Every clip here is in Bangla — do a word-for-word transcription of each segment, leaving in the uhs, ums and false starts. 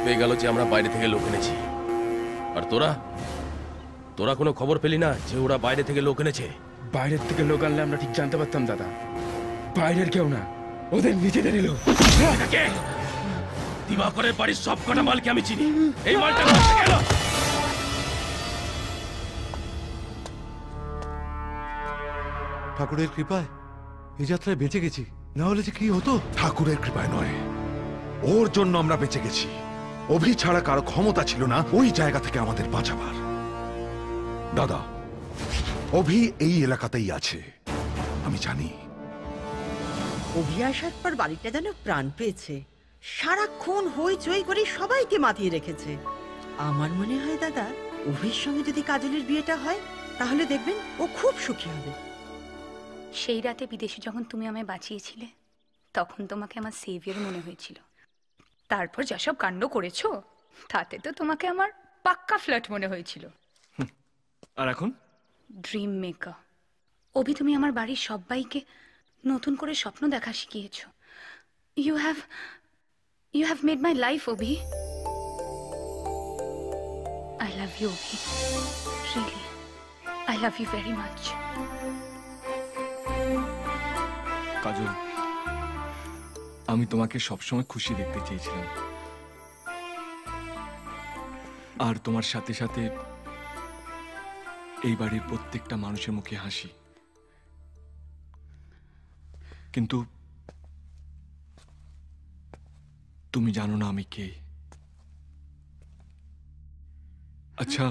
পেয়ে গেল যে আমরা বাইরে থেকে লোক এনেছি। আর তোরা তোরা কোনো খবর পেলি না যে ওরা বাইরে থেকে লোক এনেছে? বাইরের থেকে লোক আনলে আমরা ঠিক জানতে পারতাম দাদা। বাইরের কেউ না, ওদের নিজেদের এলো। দিবাকরের বাড়ির সব কটা মালকে আমি চিনি। এই মালটা গেল। ঠাকুরের কৃপায় এই যাত্রায় বেঁচে গেছি, না হলে যে কি হতো। ঠাকুরের কৃপায় নয়, ওর জন্য আমরা বেঁচে গেছি। অভি ছাড়া কারো ক্ষমতা ছিল না ওই জায়গা থেকে আমাদের বাঁচাবার। দাদা, অভি এই এলাকাতেই আছে, আমি জানি। অভি আসার পর বাড়িটা যেন প্রাণ পেয়েছে। সারাক্ষণ হইচই করে সবাইকে মাতিয়ে রেখেছে। আমার মনে হয় দাদা, অভির সঙ্গে যদি কাজলের বিয়েটা হয় তাহলে দেখবেন ও খুব সুখী হবে। সেই রাতে বিদেশে যখন তুমি আমায় বাঁচিয়েছিলে তখন তোমাকে আমার সেভিয়ার মনে হয়েছিল। তারপর যেসব কাণ্ড করেছো তাতে তো তোমাকে আমার পাক্কা ফ্ল্যাট মনে হয়েছিল। আর এখন ড্রিম মেকার। অভি, তুমি আমার বাড়ির সবাইকে নতুন করে স্বপ্ন দেখা শিখিয়েছো। You have you have made my life Abhi. I love you Abhi, really I love you very much. Kajal, আমি তোমাকে সবসময় খুশি দেখতে চেয়েছিলাম, আর তোমার সাথে সাথে এই বাড়ির প্রত্যেকটা মানুষের মুখে হাসি। কিন্তু তুমি জানো না আমি কে। আচ্ছা,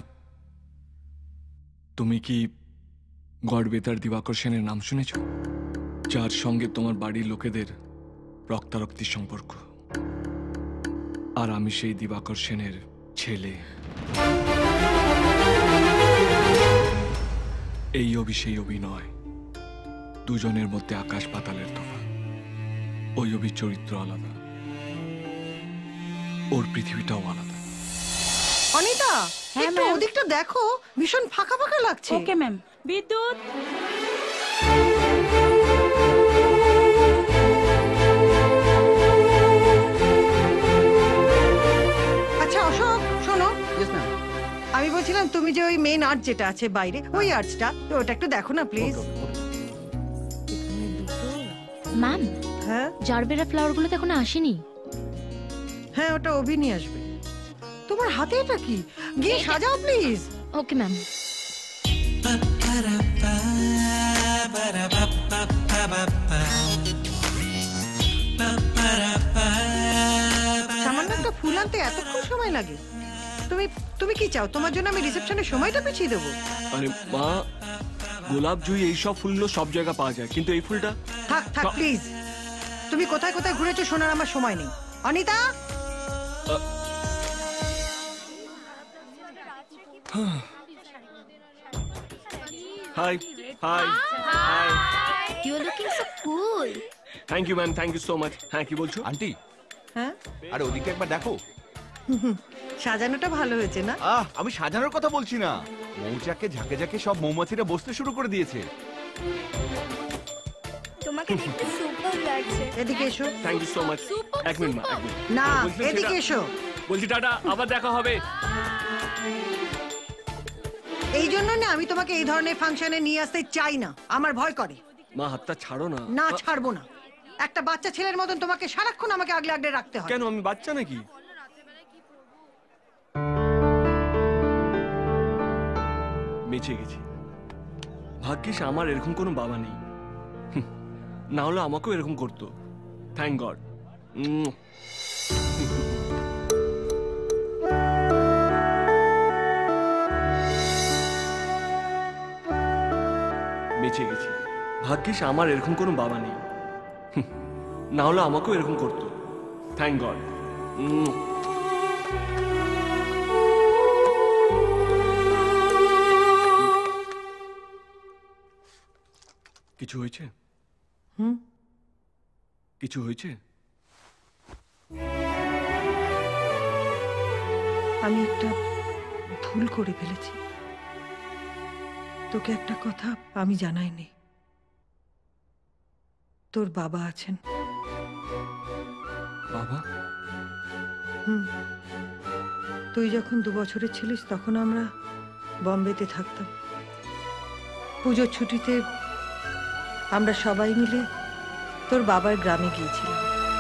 তুমি কি গড়বেতার দিবাকর সেনের নাম শুনেছ? যার সঙ্গে তোমার বাড়ির লোকেদের রক্তারক্তির সম্পর্ক। আর আমি সেই দিবাকর সেনের ছেলে। এই অভি সেই অভি নয়, দুজনের মধ্যে আকাশ পাতালের তফাৎ। ওই অভির চরিত্র আলাদা, ওর পৃথিবীটাও আলাদা। অনিতা, একটু ওদিকটা দেখো, ভীষণ ফাঁকা ফাঁকা লাগছে। Okay ma'am. বিদ্যুৎ, আচ্ছা অশোক, শোনো। আমি বলছিলাম তুমি যে ওই মেন আর্ট যেটা আছে বাইরে, ওই আর্টটা ওটা একটু দেখো না প্লিজ। ম্যাম, হ্যাঁ জারবেরা ফ্লাওয়ারগুলো তো এখনো আসেনি। হ্যাঁ, ওটা অভি নিয়ে আসবে। তোমার হাতে এটা কি? গিয়ে সাজাও প্লিজ। Okay ma'am. সামান্য একটা ফুল আনতে এতক্ষণ সময় লাগে? তুমি তুমি কি চাও তোমার জন্য আমি রিসেপশনের সময়টা পিছিয়ে দেবো? আরে মা, গোলাপ জুঁই এইসব ফুলগুলো সব জায়গায় পাওয়া যায়, কিন্তু এই ফুলটা। থাক থাক প্লিজ। তুমি কোথায় কোথায় ঘুরেছো শোনার আমার সময় নেই। Anita, hi hi hi. You are looking so cool. Thank you ma'am, thank you so much. হ্যাঁ, কি বলছো আন্টি? হ্যাঁ, আরে ওদিকে একবার দেখো। সাজানোটা ভালো হয়েছে না? আহ, আমি সাজানোর কথা বলছি না। মৌচাকে ঝাঁকে ঝাঁকে সব মৌমাছিরা বসতে শুরু করে দিয়েছে। তোমাকে দেখতে সুপার লাগছে। এদিকে এসো। Thank you so much. এক মিনিট মা, এক মিনিট। না, বলছিলাম এদিকে সেটা- এসো। বলছি টাটা, আবার দেখা হবে। এই জন্য না আমি তোমাকে এই ধরনের ফাংশনে নিয়ে আসতে চাই না, আমার ভয় করে। মা, হাতটা ছাড়ো না। না ছাড়বো না। একটা বাচ্চা ছেলের মতন তোমাকে সারাক্ষণ আমাকে আগলে আগলে রাখতে হয়। কেন, আমি বাচ্চা নাকি? বেঁচে গেছি। ভাগ্যিস আমার এরকম কোনো বাবা নেই, না হলে আমাকেও এরকম করতো। Thank God. বেঁচে গেছি। ভাগ্যিস আমার এরকম কোনো বাবা নেই, না হলে আমাকেও এরকম করতো। Thank God. কিছু হয়েছে? হুম, কিছু হয়েছে? আমি একটা ভুল করে ফেলেছি। তোকে একটা কথা আমি জানাইনি। তোর বাবা আছেন। বাবা? হুম। তুই যখন দু বছরের ছিলিস তখন আমরা বম্বেতে থাকতাম। পুজোর ছুটিতে আমরা সবাই মিলে তোর বাবার গ্রামে গিয়েছিলাম।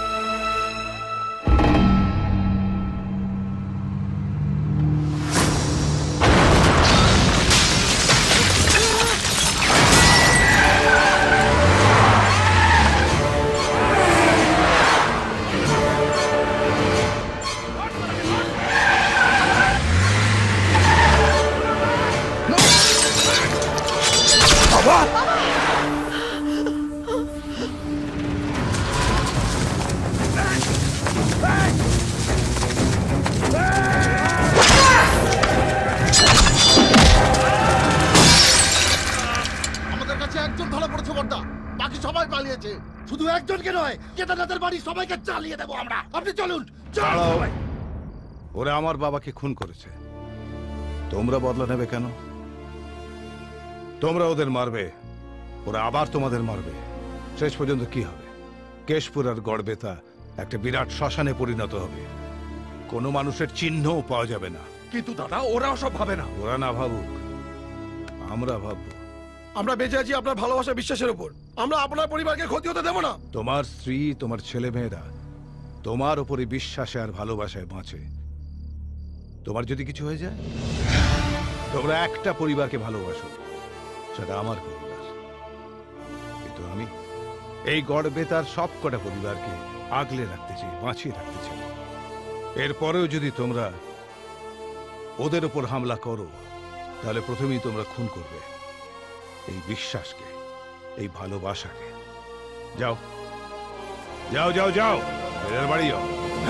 আমাদের কাছে একজন ধরা পড়েছে বড়দা, বাকি সবাই পালিয়েছে। শুধু একজনকে নয়, কেদারনাথের বাড়ি সবাইকে চালিয়ে দেবো আমরা। আপনি চলুন। দাঁড়াও। ওরা আমার বাবাকে খুন করেছে, তোমরা বদলা নেবে কেন? তোমরা ওদের মারবে, ওরা আবার তোমাদের মারবে। শেষ পর্যন্ত কি হবে? কেশপুর আর গড়বেতা একটা বিরাট শ্মশানে পরিণত হবে। কোনো মানুষের চিহ্নও পাওয়া যাবে না। কিন্তু দাদা, ওরা সব ভাবে না। ওরা না ভাবুক, আমরা ভাববো। আমরা বেঁচে আছি আপনার ভালোবাসা বিশ্বাসের উপর। আমরা আপনার পরিবারকে ক্ষতি হতে দেব না। তোমার স্ত্রী, তোমার ছেলে মেয়েরা তোমার উপরে বিশ্বাসে আর ভালোবাসায় বাঁচে। তোমার যদি কিছু হয়ে যায়, তোমরা একটা পরিবারকে ভালোবাসো, সেটা আমার পরিবার। কিন্তু আমি এই গড়বেতার সব কটা পরিবারকে আগলে রাখতে চাই, বাঁচিয়ে রাখতে চাই। এরপরেও যদি তোমরা ওদের উপর হামলা করো, তাহলে প্রথমেই তোমরা খুন করবে এই বিশ্বাসকে, এই ভালোবাসাকে। যাও যাও যাও যাও, এদের বাড়ি যাও।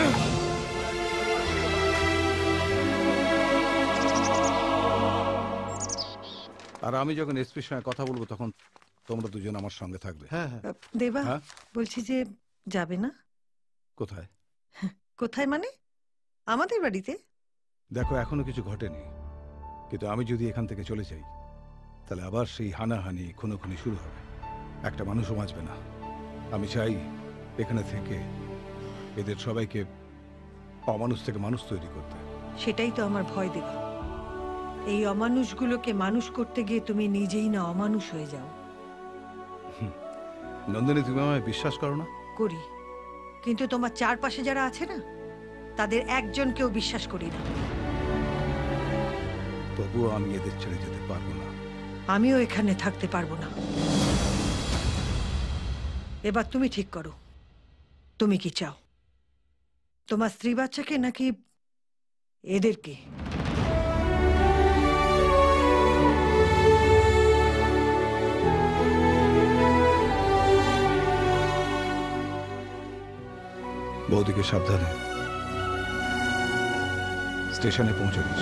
আর আমি যখন এসপির সঙ্গে কথা বলবো, তখন তোমরা দুজন আমার সঙ্গে থাকবে। হ্যাঁ হ্যাঁ। দেবা, হ্যাঁ? বলছি যে যাবে না? কোথায়? কোথায় মানে? আমাদের বাড়িতে। দেখো, এখনো কিছু ঘটেনি, কিন্তু আমি যদি এখান থেকে চলে যাই, তাহলে আবার সেই হানাহানি, খুনোখুনি শুরু হবে। একটা মানুষও বাঁচবে না। আমি চাই এখানে থেকে এদের সবাইকে অমানুষ থেকে মানুষ তৈরি করতে। সেটাই তো আমার ভয় দেবা। এই অমানুষগুলোকে মানুষ করতে গিয়ে তুমি নিজেই না অমানুষ হয়ে যাও। নন্দিনী, তুমি আমায় বিশ্বাস করো না? করি, কিন্তু তোমার চারপাশে যারা আছে না, তাদের একজনকেও বিশ্বাস করি না। তবুও আমি এদের ছেড়ে যেতে পারবো না। আমিও এখানে থাকতে পারবো না। এবার তুমি ঠিক করো, তুমি কি চাও? তোমার স্ত্রী বাচ্চাকে নাকি এদেরকে? বৌদিকে সাবধানে স্টেশনে পৌঁছে দিস।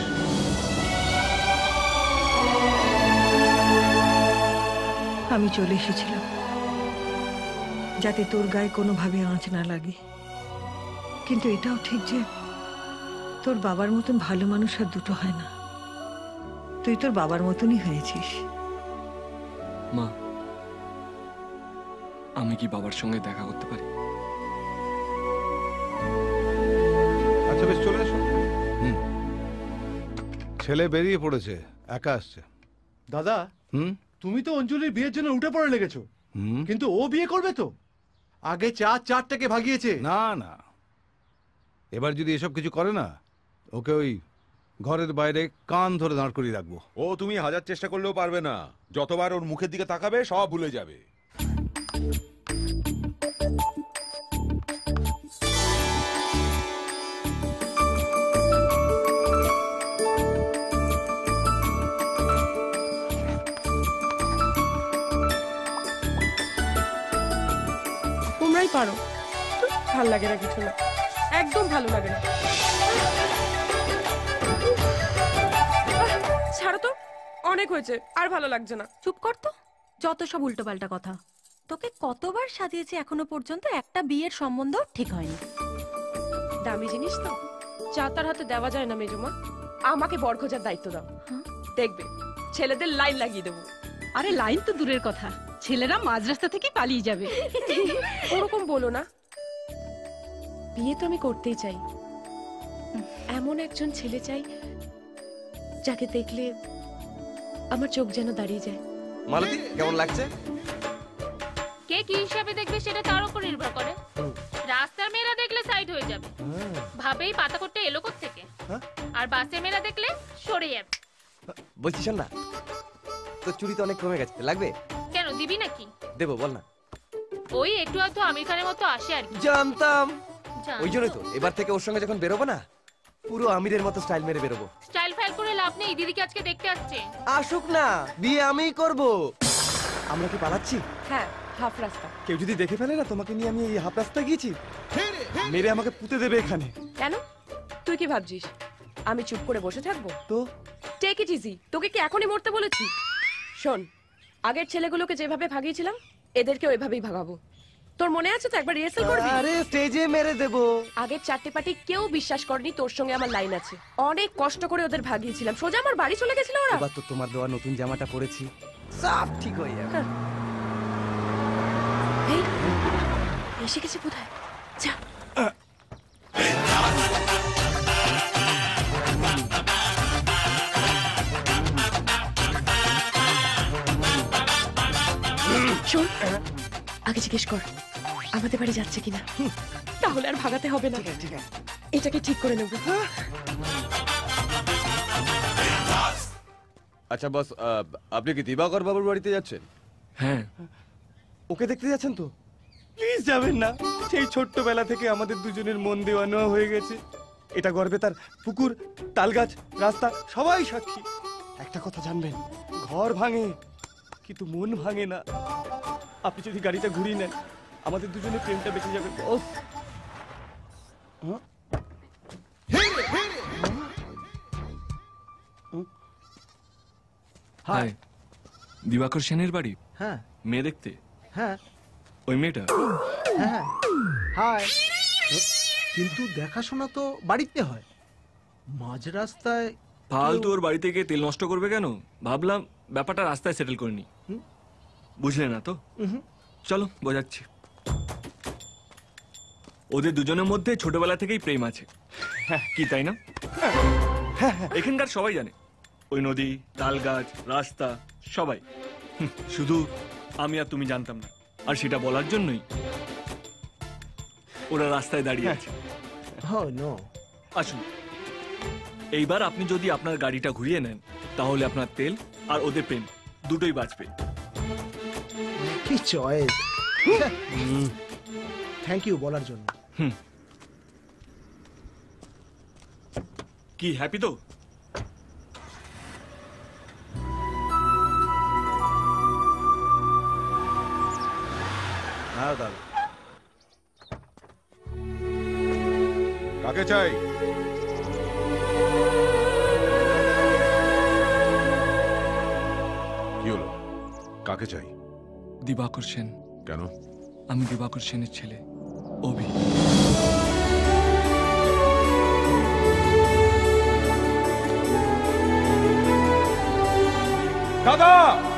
আমি চলে এসেছিলাম যাতে তোর গায়ে কোনোভাবে আঁচ না লাগে, কিন্তু এটাও ঠিক যে তোর বাবার মতন ভালো মানুষ আর দুটো হয় না। তুই তোর বাবার মতনই হয়েছিস। মা, আমি কি বাবার সঙ্গে দেখা করতে পারি? আচ্ছা, বেশ, চলে এসো। হুম, ছেলে বেরিয়ে পড়েছে, একা আসছে। দাদা, হুম তুমি তো অঞ্জলির বিয়ের জন্য উঠে পড়ে লেগেছো, হুম কিন্তু ও বিয়ে করবে তো? আগে চার চারটাকে ভাগিয়েছে। না না, এবার যদি এসব কিছু করে না, ওকে ওই ঘরের বাইরে কান ধরে দাঁড় করিয়ে রাখবো। ও তুমি হাজার চেষ্টা করলেও পারবে না। যতবার ওর মুখের দিকে তাকাবে, সব ভুলে যাবে। তোমরাই পারো। ভাল লাগে না কিছু না, একদম ভালো লাগে না। ছাড়ো তো, অনেক হয়েছে, আর ভালো লাগছে না। চুপ কর তো, যত সব উল্টো পাল্টা কথা। তোকে কতবার সাজিয়েছি, এখনো পর্যন্ত একটা বিয়ের সম্বন্ধ ঠিক হয়নি। দামি জিনিস তো চা তার হাতে দেওয়া যায় না মেজমা। আমাকে বর খোঁজার দায়িত্ব দাও, দেখবে ছেলেদের লাইন লাগিয়ে দেবো। আরে লাইন তো দূরের কথা, ছেলেরা মাঝ রাস্তা থেকে পালিয়ে যাবে। ওরকম বলো না, বিয়ে তো আমি করতেই চাই, এমন একজন ছেলে চাই যাকে দেখলে আমার চোখ যেন দাঁড়িয়ে যায়। মালতী কেমন লাগছে? কে কি হিসাবে দেখবে সেটা তার উপর নির্ভর করে। রাস্তার মেয়েরা দেখলে সাইড হয়ে যাবে, ভাবেই পাতা করতে এলো থেকে, আর বাসের মেয়েরা দেখলে সরে যাবে। বলছি শোন না, তোর চুরি তো অনেক কমে গেছে, লাগবে? কেন দিবি নাকি? দেবো, বল না। ওই একটু আধটু আমির খানের মতো আসে আর কি। জানতাম, ওই জন্যই তো এবার থেকে ওর সঙ্গে যখন বেরোবো না, পুরো আমিরের মতো স্টাইল মেরে বেরোবো। স্টাইল ফাইল করে লাভ নেই, দিদিকে আজকে দেখতে আসছে। আসুক না, বিয়ে আমিই করবো। আমরা কি পালাচ্ছি? হ্যাঁ, হাফ রাস্তা। কেউ যদি দেখে ফেলে না তোমাকে নিয়ে আমি এই হাফ রাস্তা গিয়েছি, মেরে আমাকে পুঁতে দেবে এখানে। কেন? তুই কি ভাবছিস আমি চুপ করে বসে থাকবো? তো টেক ইট ইজি। তোকে কি এখনই মরতে বলেছি? শোন, আগের ছেলেগুলোকে যেভাবে ভাগিয়েছিলাম এদেরকে ওইভাবেই ভাগাবো। তোর মনে আছে তো? একবার রিহার্সাল করবি? আরে স্টেজে মেরে দেবো। আগের চারটে পার্টি কেউ বিশ্বাস করেনি তোর সঙ্গে আমার লাইন আছে। অনেক কষ্ট করে ওদের ভাগিয়েছিলাম, সোজা আমার বাড়ি চলে গেছিল ওরা। এবার তো তোমার দেওয়া নতুন জামাটা পরেছি, সব ঠিক হয়ে যাবে। এই, এসে গেছে বোধহয়। যা। শোন, আগে জিজ্ঞেস কর আমাদের বাড়ি যাচ্ছে কিনা, তাহলে আর ভাগাতে হবে না। ঠিক আছে, এটাকে ঠিক করে নেব। আচ্ছা বস, আপনি কি দিবাকর বাবুর বাড়িতে যাচ্ছেন? হ্যাঁ। ওকে দেখতে যাচ্ছেন তো? প্লিজ যাবেন না, সেই ছোট্টবেলা থেকে আমাদের দুজনের মন দেওয়া নেওয়া হয়ে গেছে। এটা গর্বে তার পুকুর, তালগাছ, রাস্তা সবাই সাক্ষী। একটা কথা জানবেন, ঘর ভাঙে কিন্তু মন ভাঙে না। আপনি যদি গাড়িটা ঘুরিয়ে নেন, আমাদের দুজনের প্রেমটা বেঁচে যাবে। ওফ, হাই, দিবাকর সেনের বাড়ি? হ্যাঁ। মেয়ে দেখতে? হ্যাঁ। ওই মেয়েটা? হ্যাঁ। হাই। কিন্তু দেখাশোনা তো বাড়িতে হয়, মাঝ রাস্তায় ফালতু ওর বাড়িতে গিয়ে তেল নষ্ট করবে কেন? ভাবলাম ব্যাপারটা রাস্তায় সেটেল করে নি। বুঝলে না তো? চলো বোঝাচ্ছি। ওদের দুজনের মধ্যে ছোটবেলা থেকেই প্রেম আছে। হ্যাঁ, কি তাই না? এখানকার সবাই জানে, ওই নদী, তাল গাছ, রাস্তা সবাই। হুম, শুধু আমি আর তুমি জানতাম না, আর সেটা বলার জন্যই ওরা রাস্তায় দাঁড়িয়ে আছে। আসুন, এইবার আপনি যদি আপনার গাড়িটা ঘুরিয়ে নেন, তাহলে আপনার তেল আর ওদের প্রেম দুটোই বাঁচবে। কি চয়েস! থ্যাংক ইউ বলার জন্য। হুম, কি হ্যাপি তো? হ্যাঁ দাদা। কাকে চাই? কি হলো? কাকে চাই? দিবাকর সেন। কেন? আমি দিবাকর সেনের ছেলে অভি। দাদা!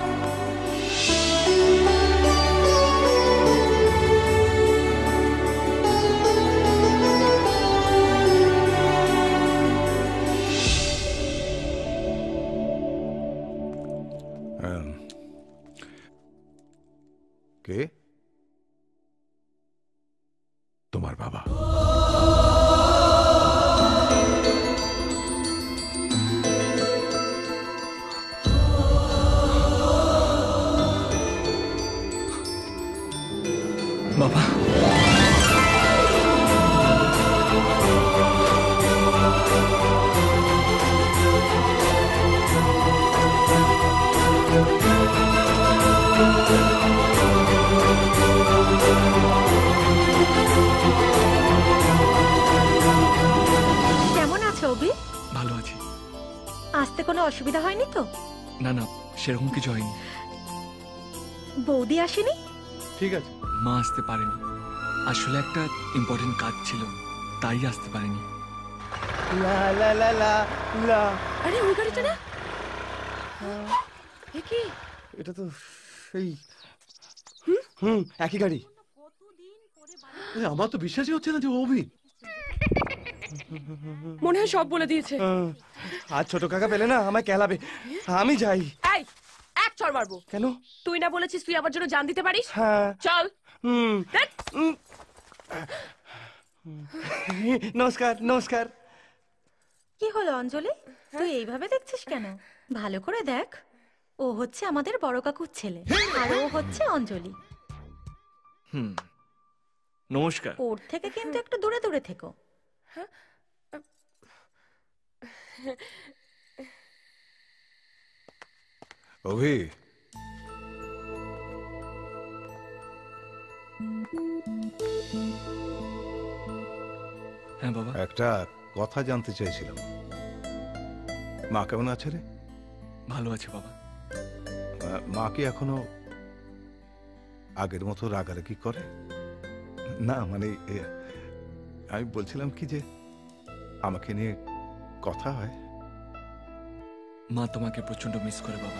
কে? তোমার বাবা। বাবা, কেমন আছো অভি? ভালো আছি। আসতে কোনো অসুবিধা হয়নি তো? না না, সেরকম কিছু হয়নি। বৌদি আসেনি? ঠিক আছে। মা আসতে পারেনি, আসলে একটা ইম্পর্টেন্ট কাজ ছিল, তাই আসতে পারেনি। লা লা লা লা লা। আরে ওই গাড়িটা না? এ কি? এটা তো সেই হুম হুম একই গাড়ি। আমার তো বিশ্বাসই হচ্ছে না যে অভি। মনে হয় সব বলে দিয়েছে। আর ছোট কাকা পেলে না আমায় কেলাবে। আমি যাই। এই এক চড় মারবো। কেন? তুই না বলেছিস তুই আমার জন্য জান দিতে পারিস? হ্যাঁ। চল। হুম। নমস্কার নমস্কার। কি হলো অঞ্জলি, তুই এইভাবে দেখছিস কেন? ভালো করে দেখ, ও হচ্ছে আমাদের বড় কাকুর ছেলে আর ও হচ্ছে অঞ্জলি। হুম, নমস্কার। ওর থেকে কিন্তু একটু দূরে দূরে থেকো। অভি, হ্যাঁ বাবা। একটা কথা জানতে চাইছিলাম। মা কেমন আছে রে? ভালো আছে বাবা। আহ, মা কি এখনো আগের মতো রাগারাগি করে? না মানে এ, আমি বলছিলাম কি যে আমাকে নিয়ে কথা হয়। মা তোমাকে প্রচন্ড মিস করে বাবা।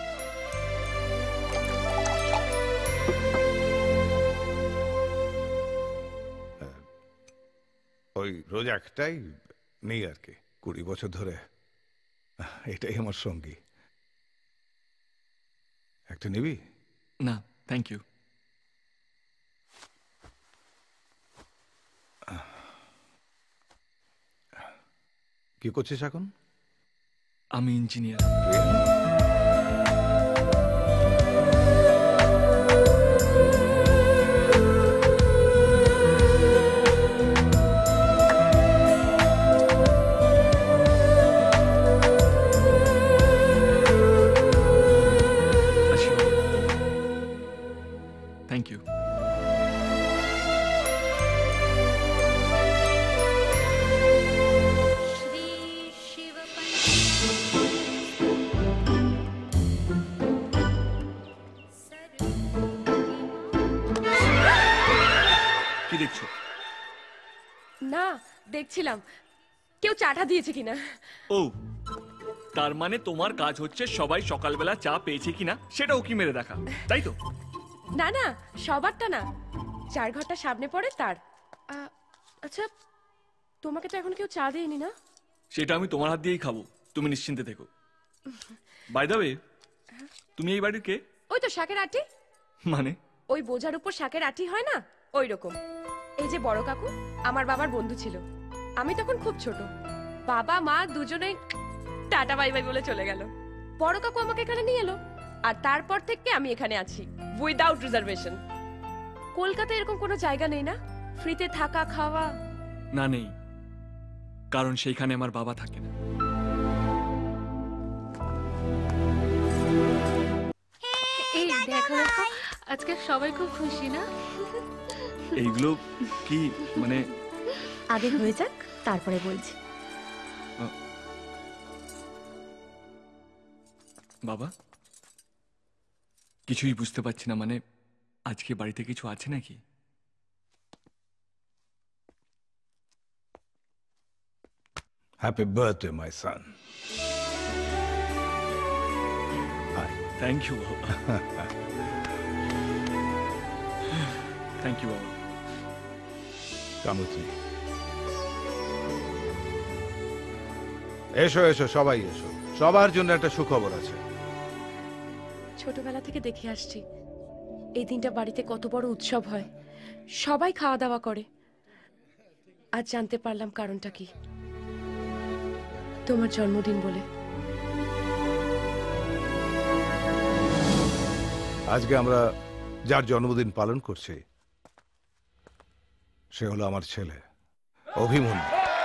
ওই রোজ একটাই নেই আর কি, কুড়ি বছর ধরে এটাই আমার সঙ্গী। একটা নিবি? না থ্যাংক ইউ। কি করছিস এখন? আমি ইঞ্জিনিয়ার। Thank you. কি দেখছো? না দেখছিলাম কেউ চাটা দিয়েছে কিনা। ও, তার মানে তোমার কাজ হচ্ছে সবাই সকালবেলা চা পেয়েছে কিনা সেটা উকি মেরে দেখা, তাই তো? না না, সবারটা না, চার ঘরটা সামনে পড়ে তার। আ, আচ্ছা তোমাকে তো এখন কেউ চা দেয়নি না? সেটা আমি তোমার হাত দিয়েই খাবো, তুমি নিশ্চিন্তে থেকো। বাই দ্য ওয়ে, তুমি এই বাড়ির কে? ওই তো শাকের আটি। মানে? ওই বোঝার উপর শাকের আটি হয় না, ওই রকম। এই যে বড় কাকু আমার বাবার বন্ধু ছিল, আমি তখন খুব ছোট। বাবা মা দুজনেই টাটা বাই বাই বলে চলে গেল। বড় কাকু আমাকে এখানে নিয়ে এলো, আর তারপর থেকে আমি এখানে আছি উইদাউট রিজার্ভেশন। কলকাতায় এরকম কোনো জায়গা নেই না ফ্রিতে থাকা খাওয়া? না নেই, কারণ সেইখানে আমার বাবা থাকে না। এই দেখো দেখো, আজকে সবাই খুব খুশি না? এইগুলো কি মানে? আগে হয়ে যাক তারপরে বলছি। বাবা, কিছুই বুঝতে পারছি না, মানে আজকে বাড়িতে কিছু আছে নাকি? Happy birthday my son. Thank you বাবা। থ্যাংক ইউ বাবা। Come with me. এসো এসো সবাই এসো, সবার জন্য একটা সুখবর আছে। ছোটবেলা থেকে দেখে আসছি এই দিনটা বাড়িতে কত বড় উৎসব হয়, সবাই খাওয়া দাওয়া করে। আজ জানতে পারলাম কারণটা কি, তোমার জন্মদিন বলে। আজকে আমরা যার জন্মদিন পালন করছি সে হলো আমার ছেলে অভিমন্যু।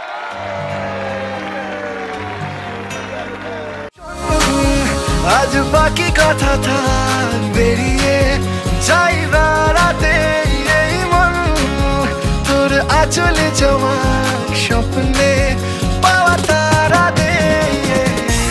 আজ বাকি কথা থাক বেরিয়ে যাই বেড়াতে, এই মন তোর আঁচলে